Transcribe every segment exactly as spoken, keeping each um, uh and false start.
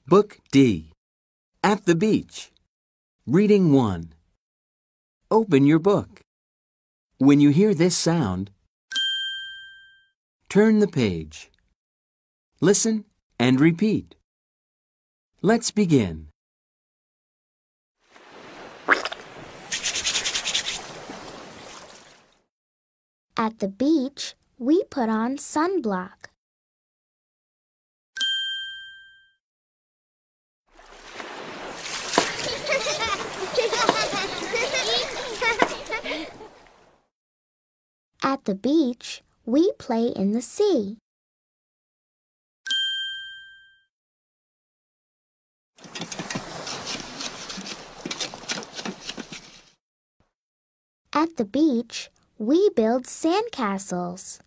Book D. At the Beach. Reading one. Open your book. When you hear this sound, turn the page. Listen and repeat. Let's begin. At the beach, we put on sunblock. At the beach, we play in the sea. At the beach, we build sandcastles.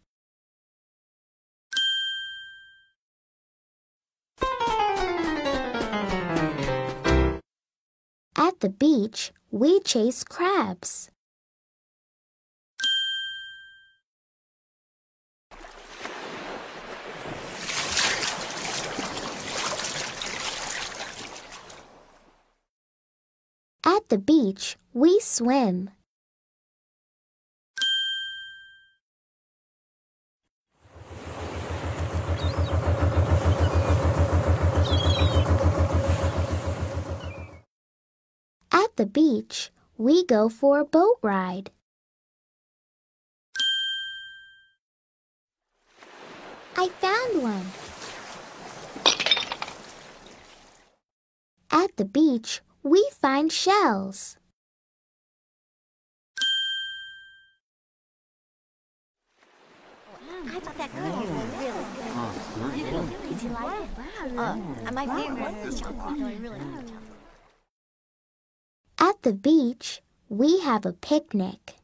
At the beach, we chase crabs. At the beach, we swim. At the beach, we go for a boat ride. I found one. At the beach, we find shells. I thought that cookie was really good. Did you like it? Uh, my favorite is chocolate. Really. At the beach, we have a picnic.